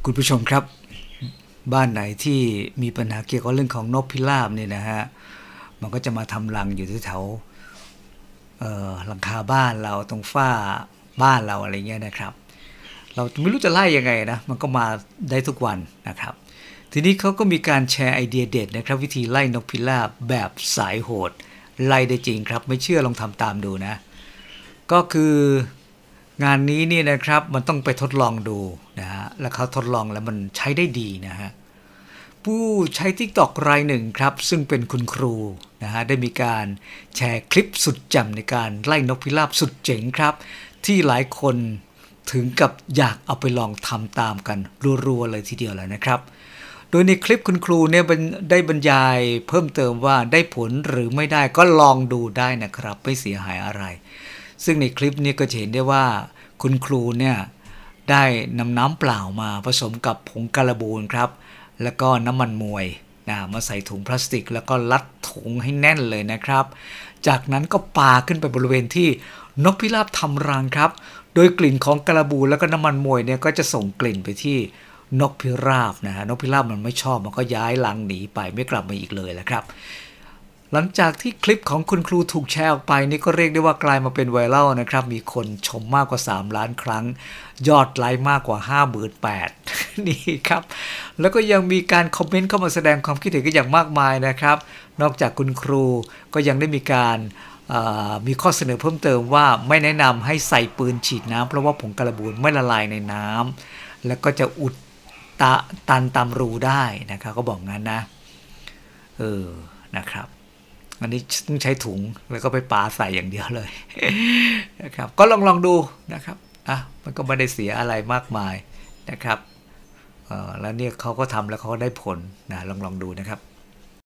คุณผู้ชมครับบ้านไหนที่มีปัญหาเกี่ยวกับเรื่องของนกพิราบเนี่ยนะฮะมันก็จะมาทำรังอยู่ที่แถวหลังคาบ้านเราตรงฝ้าบ้านเราอะไรเงี้ยนะครับเราไม่รู้จะไล่ยังไงนะมันก็มาได้ทุกวันนะครับทีนี้เขาก็มีการแชร์ไอเดียเด็ดนะครับวิธีไล่นกพิราบแบบสายโหดไล่ได้จริงครับไม่เชื่อลองทำตามดูนะก็คืองานนี้นี่นะครับมันต้องไปทดลองดูนะฮะแล้วเขาทดลองแล้วมันใช้ได้ดีนะฮะผู้ใช้ TikTok รายหนึ่งครับซึ่งเป็นคุณครูนะฮะได้มีการแชร์คลิปสุดแจ่มในการไล่นกพิราบสุดเจ๋งครับที่หลายคนถึงกับอยากเอาไปลองทำตามกันรัวๆเลยทีเดียวเลยนะครับโดยในคลิปคุณครูเนี่ยได้บรรยายเพิ่มเติมว่าได้ผลหรือไม่ได้ก็ลองดูได้นะครับไม่เสียหายอะไรซึ่งในคลิปนี้ก็จะเห็นได้ว่าคุณครูเนี่ยได้นำน้ำเปล่ามาผสมกับผงการบูนครับแล้วก็น้ำมันมวยมาใส่ถุงพลาสติกแล้วก็รัดถุงให้แน่นเลยนะครับจากนั้นก็ปาขึ้นไปบริเวณที่นกพิราบทำรังครับโดยกลิ่นของการบูนแล้วก็น้ำมันมวยเนี่ยก็จะส่งกลิ่นไปที่นกพิราบนะฮะนกพิราบมันไม่ชอบมันก็ย้ายรังหนีไปไม่กลับมาอีกเลยแหละครับหลังจากที่คลิปของคุณครูถูกแชร์ออกไปนี่ก็เรียกได้ว่ากลายมาเป็นไวรัลนะครับมีคนชมมากกว่า3 ล้านครั้งยอดไลค์มากกว่า 58,000 นี่ครับแล้วก็ยังมีการคอมเมนต์เข้ามาแสดงความคิดเห็นกันอย่างมากมายนะครับนอกจากคุณครูก็ยังได้มีการมีข้อเสนอเพิ่มเติมว่าไม่แนะนำให้ใส่ปืนฉีดน้ำเพราะว่าผงการบูนไม่ละลายในน้ำแล้วก็จะอุดตันตามรูได้นะครับก็บอกงั้นนะนะครับอันนี้ต้องใช้ถุงแล้วก็ไปปาใส่อย่างเดียวเลยนะครับก็ลองดูนะครับมันก็ไม่ได้เสียอะไรมากมายนะครับแล้วเนี่ยเขาก็ทำแล้วเขาก็ได้ผลนะลองดูนะครับ